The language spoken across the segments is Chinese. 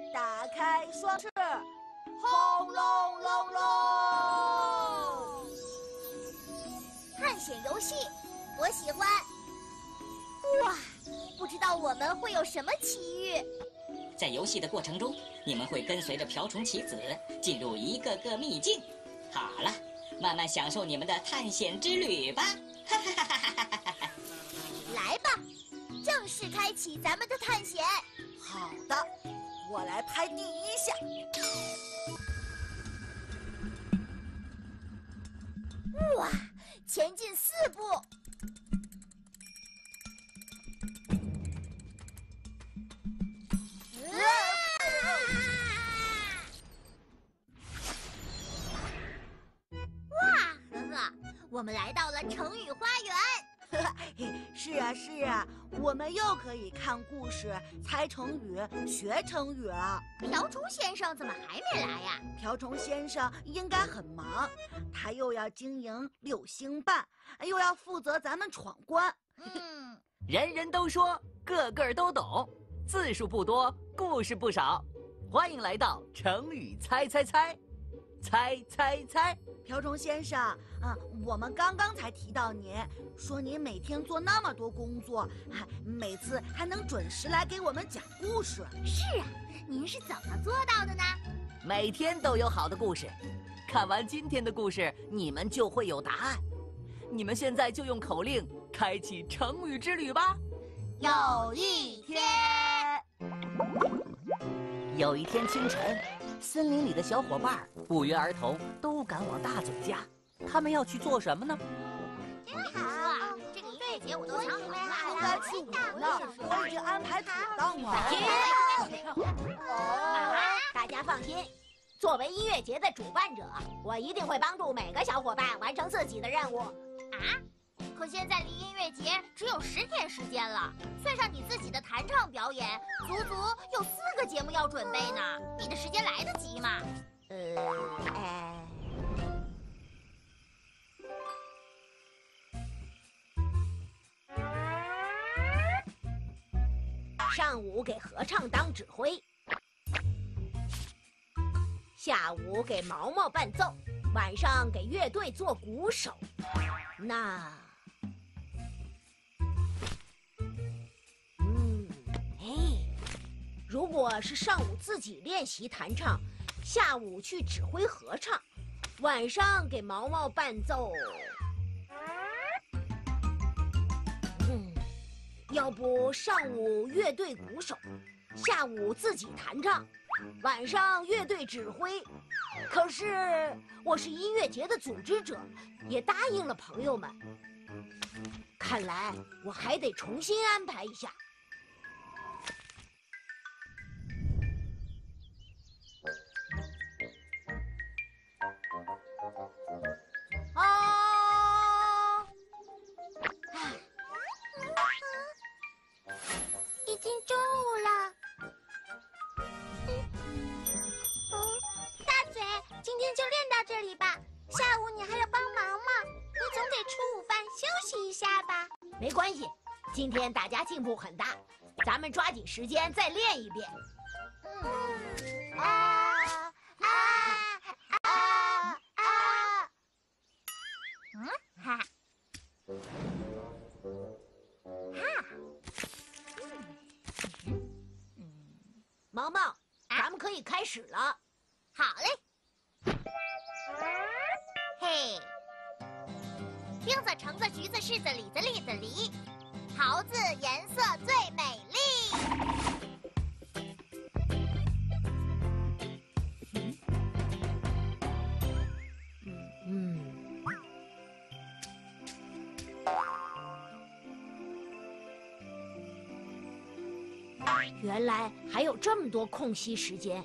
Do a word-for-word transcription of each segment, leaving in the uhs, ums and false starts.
打开双翅，轰隆隆隆！ 探险游戏，我喜欢。哇，不知道我们会有什么奇遇。 在游戏的过程中，你们会跟随着瓢虫棋子进入一个个秘境。好了，慢慢享受你们的探险之旅吧！哈哈哈哈哈哈！ 来吧，正式开启咱们的探险。 好的，我来拍第一下。 哇，前进四步。哇，呵呵，我们来到了成语花园。 是啊是啊，我们又可以看故事、猜成语、学成语了。 瓢虫先生怎么还没来呀？ 瓢虫先生应该很忙，他又要经营六星半，又要负责咱们闯关。 嗯， 人人都说，个个都懂，字数不多，故事不少。欢迎来到成语猜猜猜，猜猜猜。 瓢虫先生，啊，我们刚刚才提到您，说您每天做那么多工作，还每次还能准时来给我们讲故事。 是啊，您是怎么做到的呢？ 每天都有好的故事，看完今天的故事，你们就会有答案。你们现在就用口令开启成语之旅吧。 有一天， 有一天清晨，森林里的小伙伴不约而同都赶往大嘴家。他们要去做什么呢？ 真好啊！这个音乐节我都想好了， 应该是我呢，我已经安排妥当了。 大家放心，作为音乐节的主办者，我一定会帮助每个小伙伴完成自己的任务。 啊！可现在离音乐节只有十天时间了，算上你自己的弹唱表演，足足有四个节目要准备呢。你的时间来得及吗？ 呃，哎。上午给合唱当指挥，下午给毛毛伴奏，晚上给乐队做鼓手。那，嗯，哎，如果是上午自己练习弹唱，下午去指挥合唱，晚上给毛毛伴奏，嗯，要不上午乐队鼓手，下午自己弹唱，晚上乐队指挥。可是我是音乐节的组织者，也答应了朋友们。看来我还得重新安排一下。 哦，已经中午了。今天就练到这里吧，下午你还要帮忙吗？你总得吃午饭休息一下吧。 没关系，今天大家进步很大，咱们抓紧时间再练一遍。 嗯，啊啊啊啊！嗯，哈哈，哈， 嗯嗯，毛毛，咱们可以开始了。 好嘞。嘿，钉子、橙子、橘子、柿子、李子、栗子、梨，桃子颜色最美丽。 嗯，原来还有这么多空隙时间。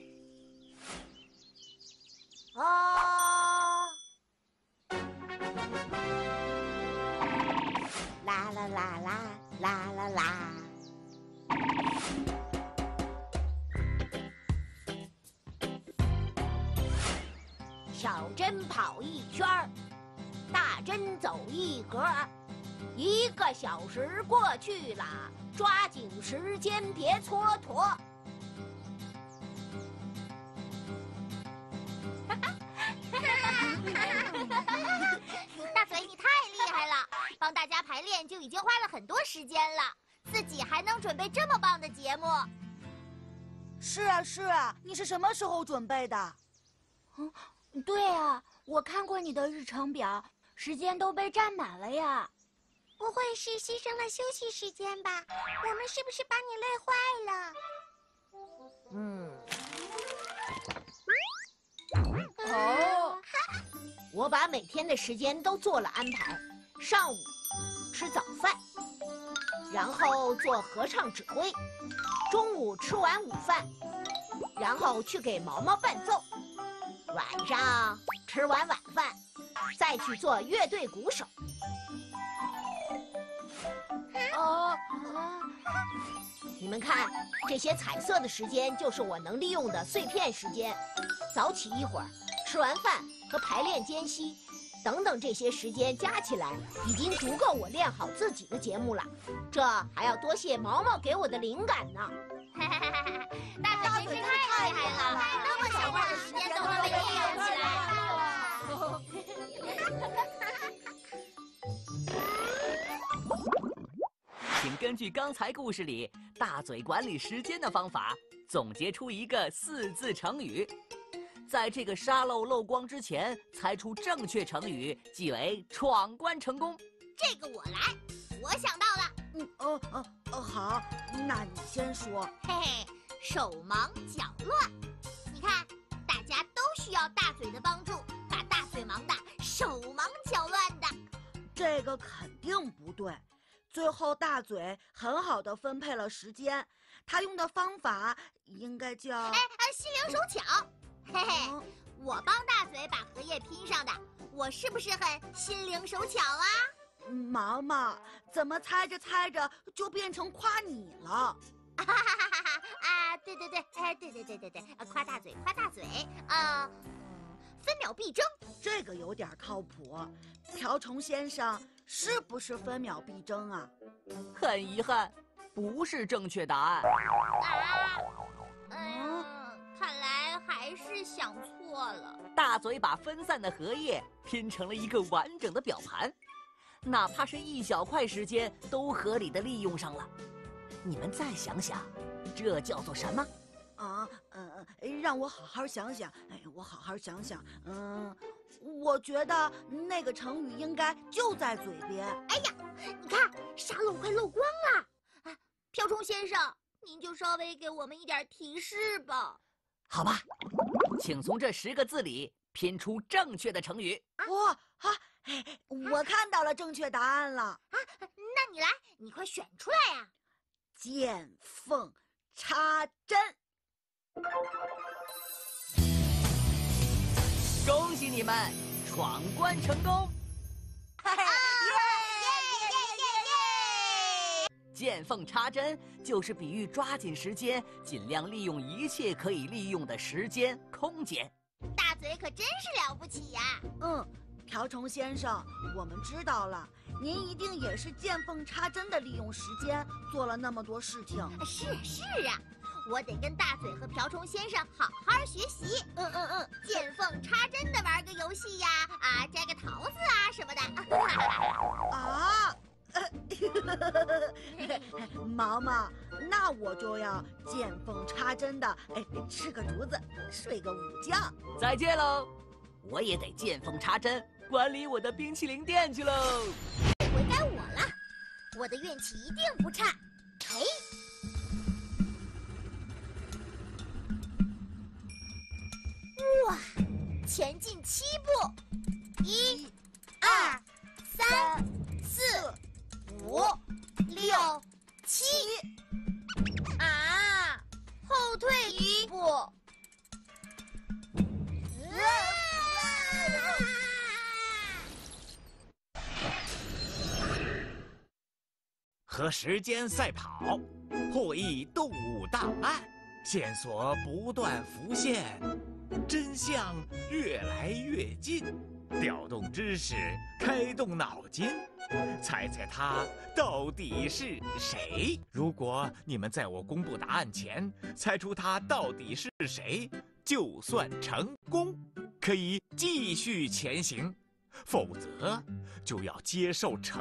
哦， 啦啦啦啦啦啦啦！小针跑一圈儿，大针走一格，一个小时过去了，抓紧时间别蹉跎。 帮大家排练就已经花了很多时间了，自己还能准备这么棒的节目。 是啊，是啊，你是什么时候准备的？ 嗯，对啊，我看过你的日程表，时间都被占满了呀。 不会是牺牲了休息时间吧？我们是不是把你累坏了？ 嗯。哦，我把每天的时间都做了安排。上午吃早饭，然后做合唱指挥。中午吃完午饭，然后去给毛毛伴奏。晚上吃完晚饭，再去做乐队鼓手。哦，你们看，这些彩色的时间就是我能利用的碎片时间。早起一会儿，吃完饭和排练间隙，等等这些时间加起来，已经足够我练好自己的节目了。这还要多谢毛毛给我的灵感呢。 大嘴真是太厉害了，那么小块的时间都能被利用起来了。 请根据刚才故事里大嘴管理时间的方法，总结出一个四字成语。在这个沙漏漏光之前猜出正确成语，即为闯关成功。 这个我来，我想到了。 嗯，哦哦哦，好，那你先说。 嘿嘿，手忙脚乱。你看，大家都需要大嘴的帮助，把大嘴忙得手忙脚乱的。 这个肯定不对。最后大嘴很好的分配了时间，他用的方法应该叫…… 哎哎，心灵手巧。嘿嘿，嗯、我帮大嘴把荷叶拼上的，我是不是很心灵手巧啊？ 毛毛，怎么猜着猜着就变成夸你了？ 啊哈哈哈哈！啊，对对对，哎，对对对对对，夸大嘴，夸大嘴，啊，分秒必争， 这个有点靠谱。瓢虫先生是不是分秒必争啊？ 很遗憾，不是正确答案。 啊，嗯，看来还是想错了。 大嘴把分散的荷叶拼成了一个完整的表盘。哪怕是一小块时间都合理的利用上了，你们再想想，这叫做什么？ 啊，嗯、呃，让我好好想想。哎，我好好想想。嗯，我觉得那个成语应该就在嘴边。 哎呀，你看沙漏快漏光了！啊，瓢虫先生，您就稍微给我们一点提示吧。 好吧，请从这十个字里拼出正确的成语。 哇啊！我看到了正确答案了啊！ 那你来，你快选出来呀！ 见缝插针。 恭喜你们闯关成功！ 耶耶耶耶耶！ 见缝插针就是比喻抓紧时间，尽量利用一切可以利用的时间、空间。 大嘴可真是了不起呀！ 嗯。瓢虫先生，我们知道了，您一定也是见缝插针的利用时间，做了那么多事情。 是是啊，我得跟大嘴和瓢虫先生好好学习。 嗯嗯嗯， 见缝插针的玩个游戏呀，啊，摘个桃子啊什么的。 啊，毛毛，那我就要见缝插针的，哎，吃个竹子，睡个午觉。 再见喽！我也得见缝插针，管理我的冰淇淋店去喽。 这回该我了，我的运气一定不差。哎，哇，前进七步，一、二、三、四、五、六、七，啊，后退一步。 和时间赛跑，破译动物档案，线索不断浮现，真相越来越近。调动知识，开动脑筋，猜猜他到底是谁？如果你们在我公布答案前猜出他到底是谁，就算成功，可以继续前行；否则，就要接受惩罚。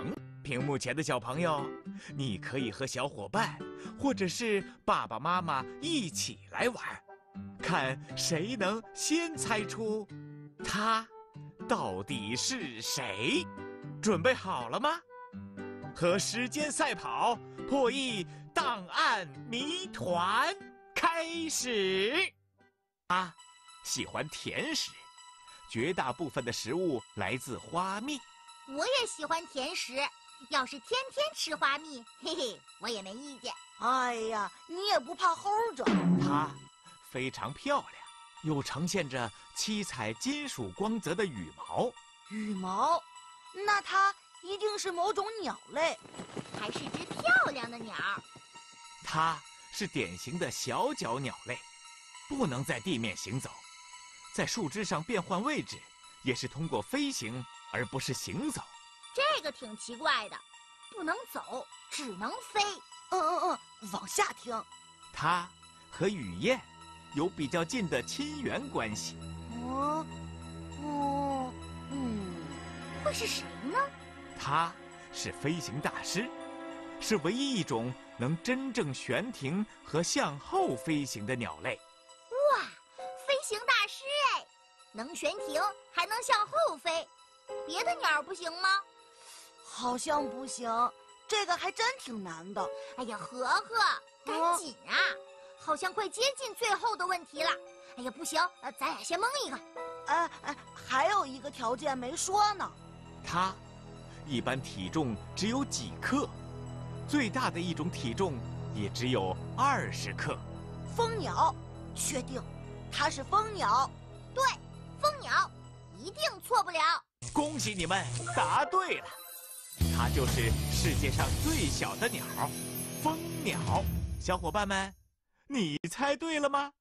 屏幕前的小朋友，你可以和小伙伴，或者是爸爸妈妈一起来玩，看谁能先猜出它到底是谁。准备好了吗？和时间赛跑，破译档案谜团开始。啊，喜欢甜食，绝大部分的食物来自花蜜。 我也喜欢甜食，要是天天吃花蜜，嘿嘿，我也没意见。 哎呀，你也不怕齁着？ 它非常漂亮，又呈现着七彩金属光泽的羽毛。 羽毛？那它一定是某种鸟类， 还是只漂亮的鸟。 它是典型的小脚鸟类，不能在地面行走，在树枝上变换位置，也是通过飞行而不是行走。 这个挺奇怪的，不能走，只能飞。 嗯嗯嗯，往下听。 它和雨燕有比较近的亲缘关系。 哦，哦，嗯， 会是谁呢？ 它是飞行大师，是唯一一种能真正悬停和向后飞行的鸟类。 哇，飞行大师哎，能悬停还能向后飞，别的鸟不行吗？ 好像不行，这个还真挺难的。 哎呀，和和，赶紧啊，好像快接近最后的问题了。哎呀，不行，呃，咱俩先蒙一个。 哎哎，还有一个条件没说呢。 它一般体重只有几克，最大的一种体重也只有二十克。 蜂鸟，确定，它是蜂鸟。 对，蜂鸟，一定错不了。 恭喜你们答对了，它就是世界上最小的鸟，蜂鸟。小伙伴们，你猜对了吗？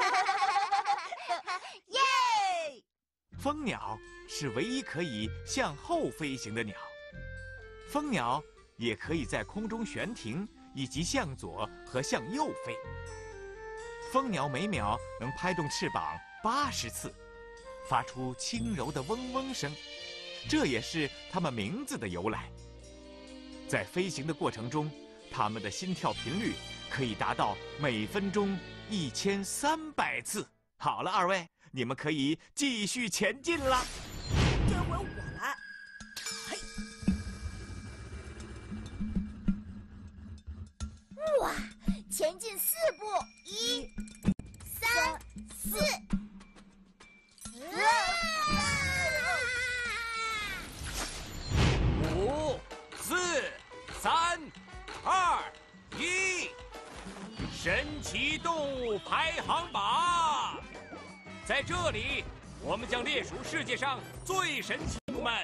耶！ 蜂鸟是唯一可以向后飞行的鸟。蜂鸟也可以在空中悬停，以及向左和向右飞。蜂鸟每秒能拍动翅膀八十次，发出轻柔的嗡嗡声，这也是它们名字的由来。在飞行的过程中，它们的心跳频率可以达到每分钟一千三百次。好了，二位，你们可以继续前进了。 这回我来。嘿， 哇，前进四步，一、三、四。 五、四、三、二、一，神奇动物排行榜。在这里，我们将列数世界上最神奇动物们。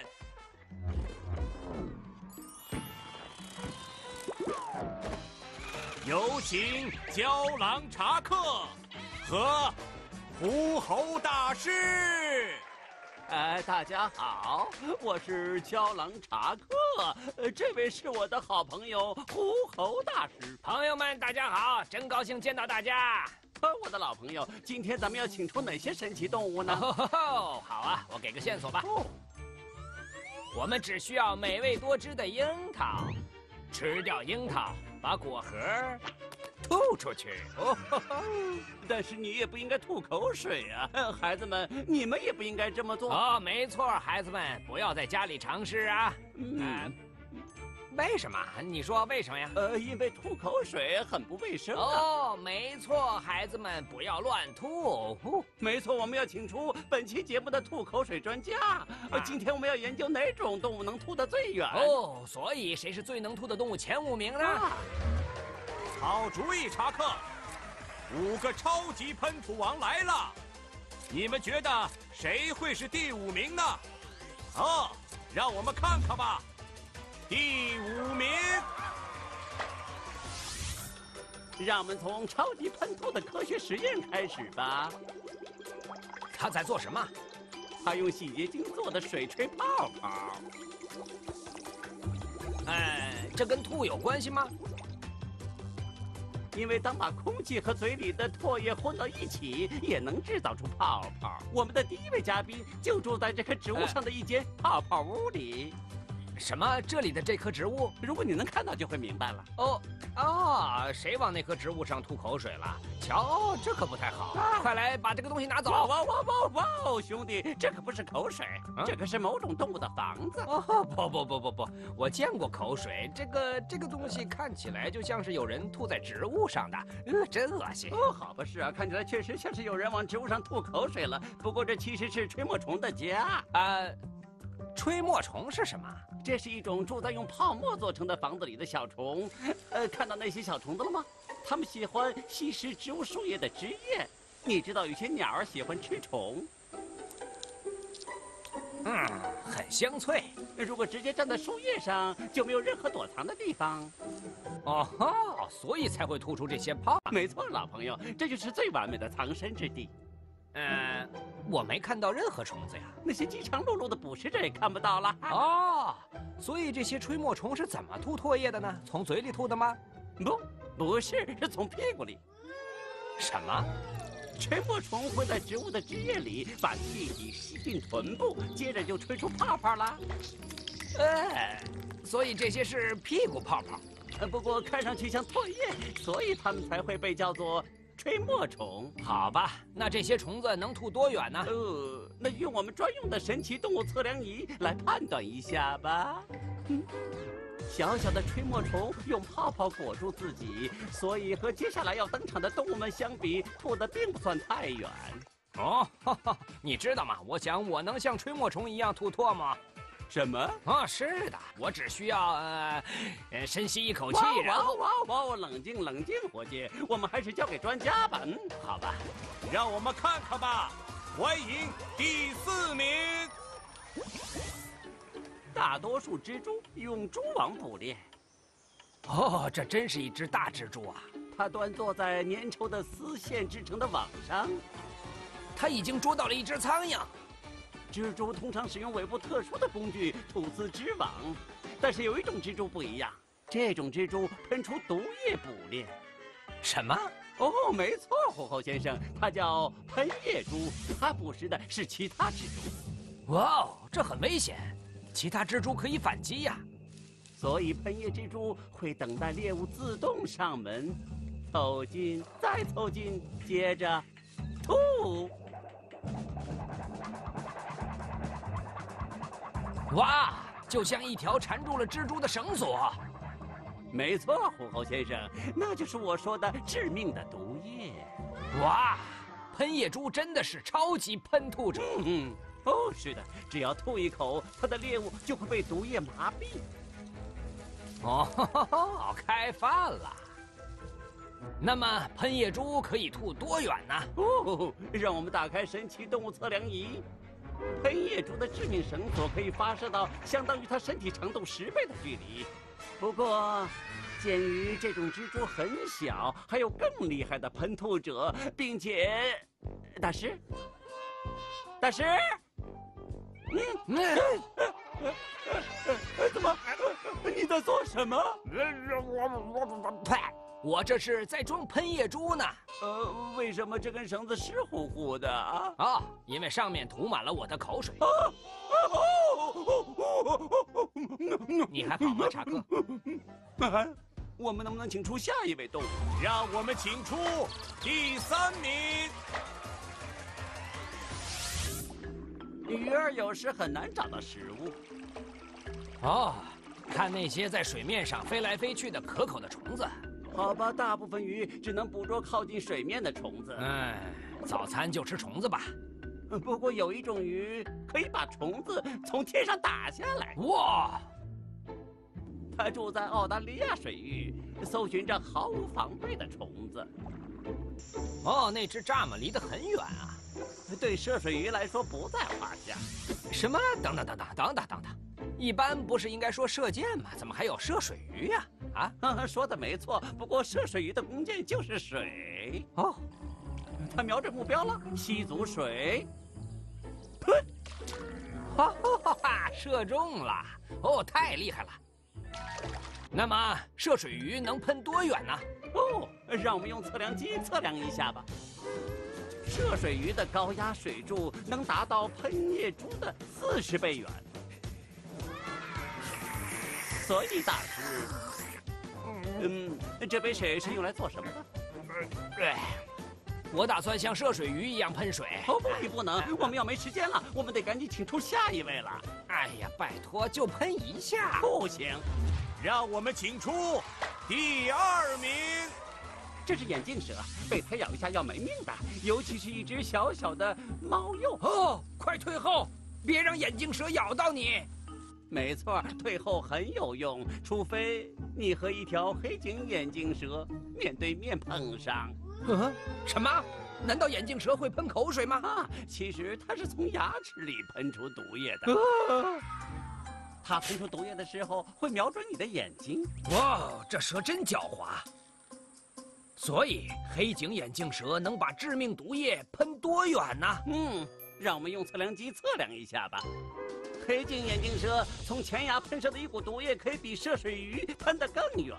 有请郊狼查克和狐猴大师。 哎，大家好，我是郊狼查克，呃，这位是我的好朋友狐猴大师。 朋友们，大家好，真高兴见到大家。 呃，我的老朋友，今天咱们要请出哪些神奇动物呢？ 哦吼吼，好啊，我给个线索吧。 哦， 我们只需要美味多汁的樱桃，吃掉樱桃，把果核吐出去。 哦吼吼，但是你也不应该吐口水啊！呃孩子们，你们也不应该这么做。 哦，没错，孩子们不要在家里尝试啊。 嗯。 呃为什么？你说为什么呀？ 呃，因为吐口水很不卫生啊。 哦，没错，孩子们不要乱吐。 哦，没错，我们要请出本期节目的吐口水专家。呃，今天我们要研究哪种动物能吐得最远。 哦，所以谁是最能吐的动物前五名呢？ 啊， 好主意，查克。五个超级喷吐王来了，你们觉得谁会是第五名呢？哦，让我们看看吧。第五名， 让我们从超级喷吐的科学实验开始吧。 他在做什么？ 他用洗洁精做的水吹泡泡。 呃，这跟吐有关系吗？ 因为当把空气和嘴里的唾液混到一起，也能制造出泡泡。我们的第一位嘉宾就住在这棵植物上的一间泡泡屋里。 什么？这里的这棵植物？ 如果你能看到，就会明白了。 哦啊！谁往那棵植物上吐口水了？瞧，这可不太好！啊、快来把这个东西拿走！ 哇哇哇哇哇！哦，兄弟，这可不是口水，啊、这可是某种动物的房子。 哦，不不不不不，我见过口水，这个这个东西看起来就像是有人吐在植物上的，呃，真恶心。 哦，好吧，是啊，看起来确实像是有人往植物上吐口水了。不过这其实是吹沫虫的家。 啊，吹沫虫是什么？ 这是一种住在用泡沫做成的房子里的小虫。呃，看到那些小虫子了吗？它们喜欢吸食植物树叶的汁液。你知道有些鸟儿喜欢吃虫。 嗯，很香脆。 如果直接站在树叶上，就没有任何躲藏的地方。 哦吼，所以才会吐出这些泡。 没错，老朋友，这就是最完美的藏身之地。 呃，我没看到任何虫子呀。 那些饥肠辘辘的捕食者也看不到了。 哦，所以这些吹沫虫是怎么吐唾液的呢？从嘴里吐的吗？ 不，不是，是从屁股里。 什么？ 吹沫虫会在植物的汁液里把气体吸进臀部，接着就吹出泡泡啦。 哎，所以这些是屁股泡泡。 不过看上去像唾液，所以它们才会被叫做吹沫虫。 好吧，那这些虫子能吐多远呢？ 呃，那用我们专用的神奇动物测量仪来判断一下吧。嗯，小小的吹沫虫用泡泡裹住自己，所以和接下来要登场的动物们相比，吐得并不算太远。 哦，哈哈，你知道吗？我想我能像吹沫虫一样吐唾沫。 什么？ 啊，是的，我只需要呃，呃，深吸一口气，然后哇哇哇！冷静冷静，伙计，我们还是交给专家吧。嗯，好吧， 让我们看看吧。欢迎第四名。 大多数蜘蛛用蛛网捕猎。 哦，这真是一只大蜘蛛啊！ 它端坐在粘稠的丝线织成的网上， 它已经捉到了一只苍蝇。 蜘蛛通常使用尾部特殊的工具吐丝织网，但是有一种蜘蛛不一样，这种蜘蛛喷出毒液捕猎。 什么？ 哦，没错，虎后先生，它叫喷叶蛛，它捕食的是其他蜘蛛。 哇哦，这很危险，其他蜘蛛可以反击呀。 所以喷叶蜘蛛会等待猎物自动上门，凑近，再凑近，接着吐。 哇，就像一条缠住了蜘蛛的绳索。 没错，虎后先生，那就是我说的致命的毒液。 哇，喷叶蛛真的是超级喷吐者。 嗯，哦，是的，只要吐一口，它的猎物就会被毒液麻痹。 哦，呵呵呵，开饭了。那么喷叶蛛可以吐多远呢？ 哦，让我们打开神奇动物测量仪。喷叶蛛的致命绳索可以发射到相当于它身体长度十倍的距离。不过，鉴于这种蜘蛛很小，还有更厉害的喷吐者，并且，大师，大师，嗯嗯，怎么？你在做什么？ 我这是在装喷叶蛛呢。 呃，为什么这根绳子湿乎乎的啊？ 啊，因为上面涂满了我的口水。 啊你还好吗，查克？ 啊，我们能不能请出下一位动物？ 让我们请出第三名。 鱼儿有时很难找到食物。 哦，看那些在水面上飞来飞去的可口的虫子。 好吧，大部分鱼只能捕捉靠近水面的虫子。 哎，早餐就吃虫子吧。 不过有一种鱼可以把虫子从天上打下来。 哇！ 它住在澳大利亚水域，搜寻着毫无防备的虫子。 哦，那只蚱蜢离得很远啊。 对涉水鱼来说不在话下。 什么？等等等等等等等等，一般不是应该说射箭吗？怎么还有涉水鱼呀？啊， 啊，说的没错。不过涉水鱼的弓箭就是水。 哦， 它瞄准目标了，吸足水，喷， 哈哈哈，射中了！哦，太厉害了。那么涉水鱼能喷多远呢？ 哦，让我们用测量机测量一下吧。涉水鱼的高压水柱能达到喷叶蛛的四十倍远。 所以大师，嗯，这杯水是用来做什么的？ 对，我打算像涉水鱼一样喷水。 哦不，你不能，我们要没时间了，我们得赶紧请出下一位了。 哎呀，拜托，就喷一下。 不行， 让我们请出第二名。 这是眼镜蛇，被它咬一下要没命的，尤其是一只小小的猫鼬。 哦，快退后，别让眼镜蛇咬到你。 没错，退后很有用，除非你和一条黑颈眼镜蛇面对面碰上。 嗯，什么？难道眼镜蛇会喷口水吗？ 啊，其实它是从牙齿里喷出毒液的。 啊， 它喷出毒液的时候会瞄准你的眼睛。 哇，这蛇真狡猾。所以黑颈眼镜蛇能把致命毒液喷多远呢？ 嗯，让我们用测量机测量一下吧。黑颈眼镜蛇从前牙喷射的一股毒液，可以比涉水鱼喷得更远。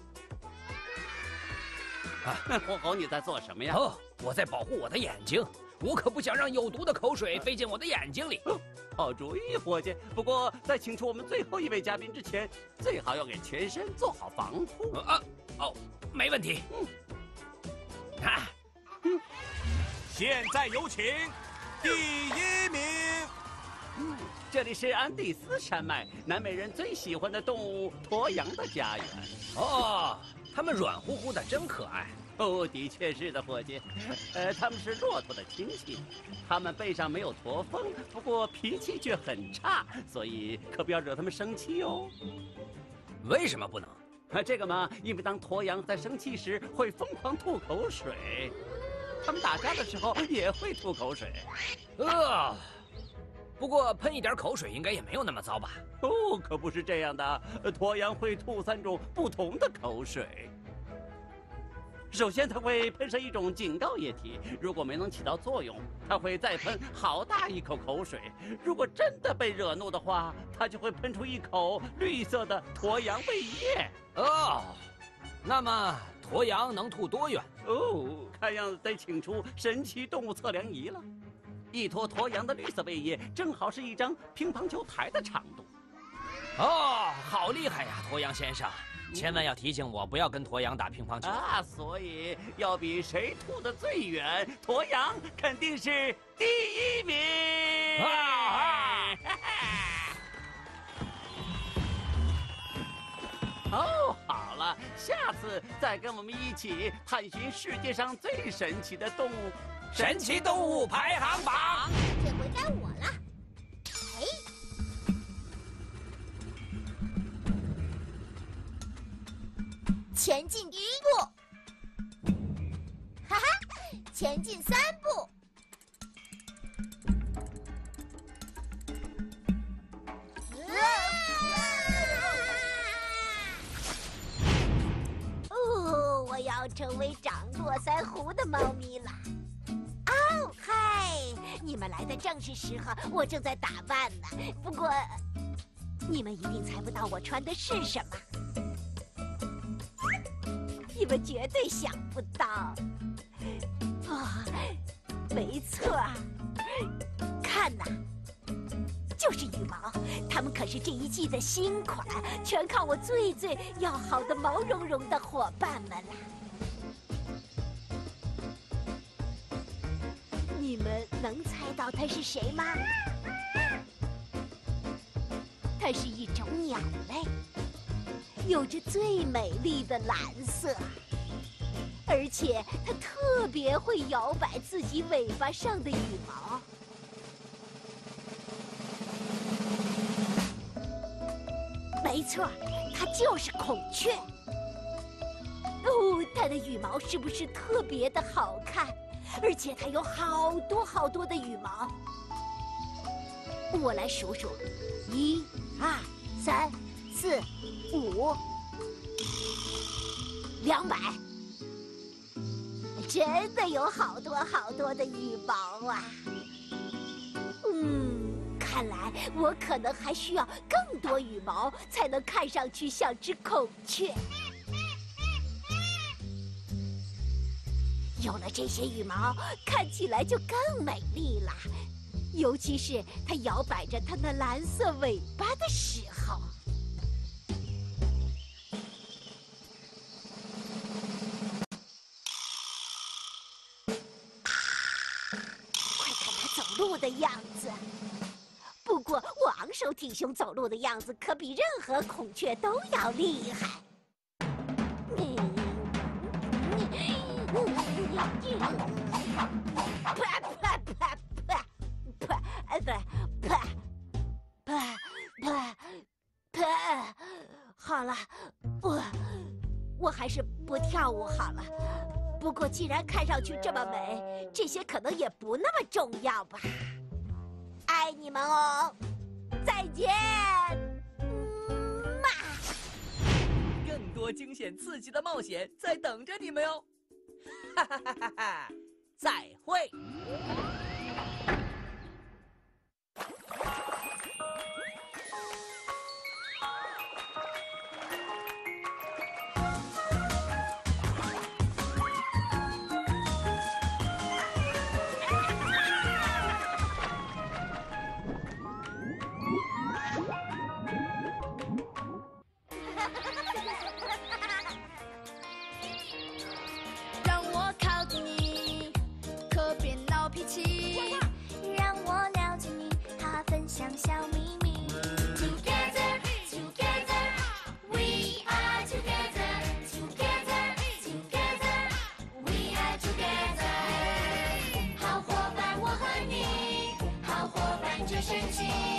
啊，火猴，你在做什么呀？ 哦，我在保护我的眼睛，我可不想让有毒的口水飞进我的眼睛里。 哦，好主意，伙计。不过在请出我们最后一位嘉宾之前，最好要给全身做好防护。 啊，哦，没问题。嗯，啊， 嗯，现在有请第一名。 嗯，这里是安第斯山脉，南美人最喜欢的动物驼羊的家园。 哦，它们软乎乎的，真可爱。 哦，的确是的，伙计。呃，他们是骆驼的亲戚，他们背上没有驼峰，不过脾气却很差，所以可不要惹他们生气哦。 为什么不能？ 啊，这个嘛，因为当驼羊在生气时会疯狂吐口水，他们打架的时候也会吐口水。 呃。不过喷一点口水应该也没有那么糟吧？ 哦，可不是这样的。驼羊会吐三种不同的口水。首先，它会喷射一种警告液体，如果没能起到作用，它会再喷好大一口口水。如果真的被惹怒的话，它就会喷出一口绿色的驼羊胃液。 哦，那么驼羊能吐多远？ 哦，看样子得请出神奇动物测量仪了。一坨驼羊的绿色胃液正好是一张乒乓球台的长度。 哦，好厉害呀，驼羊先生！千万要提醒我不要跟驼羊打乒乓球啊！所以要比谁吐得最远，驼羊肯定是第一名。啊啊！哦，好了，下次再跟我们一起探寻世界上最神奇的动物。 神奇动物排行榜， 这回该我了。哎，前进一步，哈哈，前进三步， 哦，我要成为长络腮胡的猫咪了。哦，嗨！你们来的正是时候，我正在打扮呢。不过，你们一定猜不到我穿的是什么。你们绝对想不到。啊、哦，没错，看呐，就是羽毛，它们可是这一季的新款，全靠我最最要好的毛茸茸的伙伴们了。你们能猜到它是谁吗？它是一种鸟类，有着最美丽的蓝色，而且它特别会摇摆自己尾巴上的羽毛。没错，它就是孔雀。哦，它的羽毛是不是特别的好看？而且它有好多好多的羽毛，我来数数，一、二、三、四、五，两百，真的有好多好多的羽毛啊！嗯，看来我可能还需要更多羽毛，才能看上去像只孔雀。有了这些羽毛，看起来就更美丽了，尤其是它摇摆着它那蓝色尾巴的时候。 路的样子。不过我昂首挺胸走路的样子，可比任何孔雀都要厉害。啪啪啪啪啪啪啪啪啪啪！好了，我我还是不跳舞好了。不过既然看上去这么美，这些可能也不那么重要吧。爱你们哦，再见，嗯嘛。 更多惊险刺激的冒险在等着你们哟！哈哈哈哈哈！再会。 让我靠近你，可别闹脾气。 让我了解你，好分享小秘密。Together, together, we are together. Together, together, we are together. 好伙伴，我和你，好伙伴最神奇。